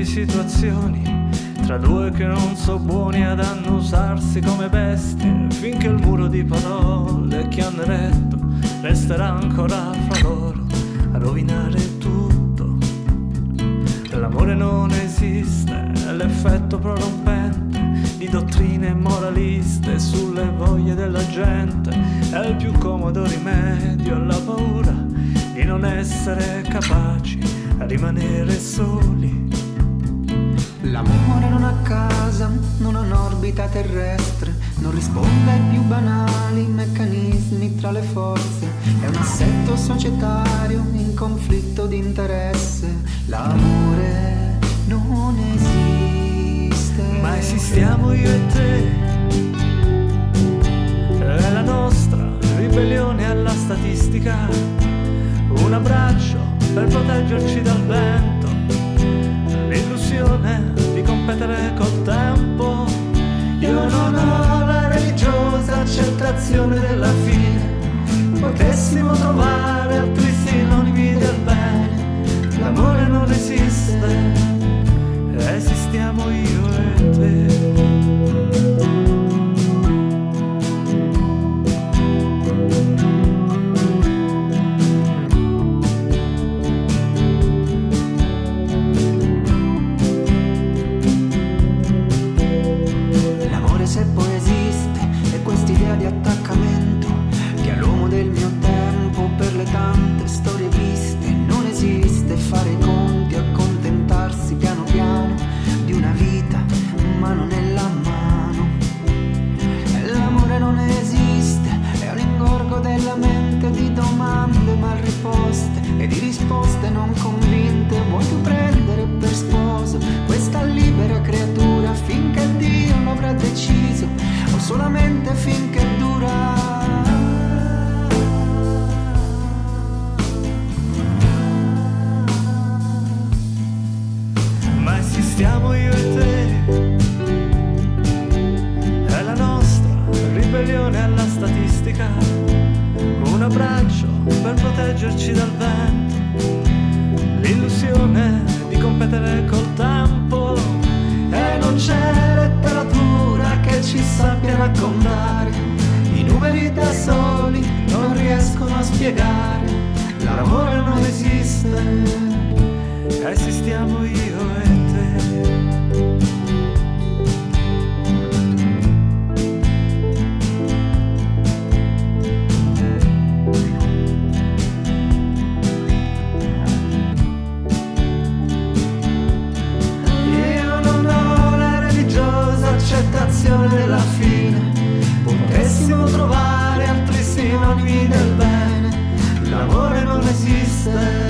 di situazioni tra due che non so buoni ad annusarsi come bestie, finché il muro di parole che hanno eretto resterà ancora fra loro a rovinare tutto. L'amore non esiste, è l'effetto prorompente di dottrine moraliste sulle voglie della gente, è il più comodo rimedio alla paura di non essere capaci a rimanere soli. L'amore non ha casa, non ha un'orbita terrestre, non risponde ai più banali meccanismi tra le forze, è un assetto societario in conflitto di interesse. L'amore non esiste, ma esistiamo io e te, è la nostra ribellione alla statistica, un abbraccio per proteggerci dal vento, l'illusione di competere col tempo. Io non ho la religiosa accettazione della fine, potessimo trovare altri sinonimi del bene. L'amore non esiste, esistiamo io e te. se poi esiste, è quest'idea di attaccamento che all'uomo del mio tempo, per le tante storie viste, non esiste fare i conti, accontentarsi piano piano di una vita, mano nella mano. L'amore non esiste, è un ingorgo della mente di domande mal riposte e di risposte non convinte. Vuoi tu prendere per sposo questa libera creatura finché Dio non avrà deciso, o solamente finché dura? Ma esistiamo io e te, è la nostra ribellione alla statistica, un abbraccio per proteggerci dal vento, l'illusione di competere col tempo, e non c'è letteratura che ci sappia raccontare i numeri da soli, non riescono a spiegare. L'amore non esiste, esistiamo io e te. Accettazione della fine, potessimo trovare altri sinonimi del bene. L'amore non esiste.